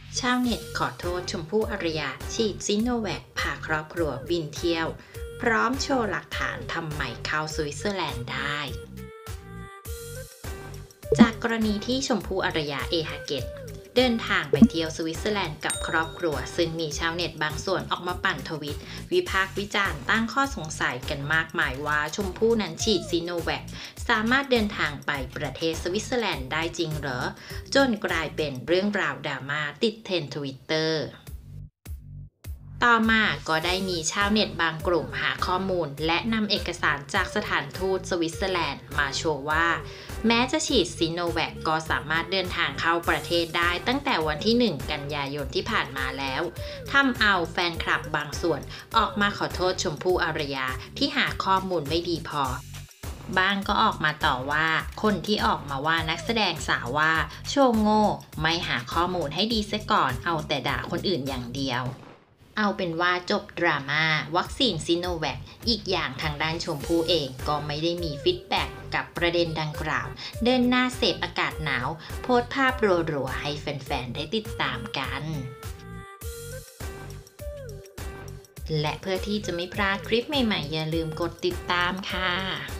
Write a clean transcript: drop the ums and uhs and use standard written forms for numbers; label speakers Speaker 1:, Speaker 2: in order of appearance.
Speaker 1: ชาวเน็ตขอโทษชมพู่อารยาฉีดซิโนแวคพาครอบครัวบินเที่ยวพร้อมโชว์หลักฐานทำไมเข้าสวิตเซอร์แลนด์ได้ จากกรณีที่ชมพู่อารยาฮาเกตเดินทางไปเที่ยวสวิตเซอร์แลนด์กับครอบครัวซึ่งมีชาวเน็ตบางส่วนออกมาปั่นทวิตวิพากษ์วิจารณ์ตั้งข้อสงสัยกันมากมายว่าชมพู่นั้นฉีดซิโนแวคสามารถเดินทางไปประเทศสวิตเซอร์แลนด์ได้จริงเหรอจนกลายเป็นเรื่องราวดราม่าติดเทรนด์ทวิตเตอร์ต่อมาก็ได้มีชาวเน็ตบางกลุ่มหาข้อมูลและนำเอกสารจากสถานทูตสวิตเซอร์แลนด์มาโชว์ว่าแม้จะฉีดซิโนแวคก็สามารถเดินทางเข้าประเทศได้ตั้งแต่วันที่ 1 กันยายนที่ผ่านมาแล้วทำเอาแฟนคลับบางส่วนออกมาขอโทษชมพู่อารยาที่หาข้อมูลไม่ดีพอบางก็ออกมาต่อว่าคนที่ออกมาว่านักแสดงสาวว่าโชว์โง่ไม่หาข้อมูลให้ดีซะก่อนเอาแต่ด่าคนอื่นอย่างเดียวเอาเป็นว่าจบดราม่าวัคซีนซิโนแวคอีกอย่างทางด้านชมพู่เองก็ไม่ได้มีฟีดแบ็กกับประเด็นดังกล่าวเดินหน้าเสพอากาศหนาวโพสต์ภาพรัวๆให้แฟนๆได้ติดตามกันและเพื่อที่จะไม่พลาดคลิปใหม่ๆอย่าลืมกดติดตามค่ะ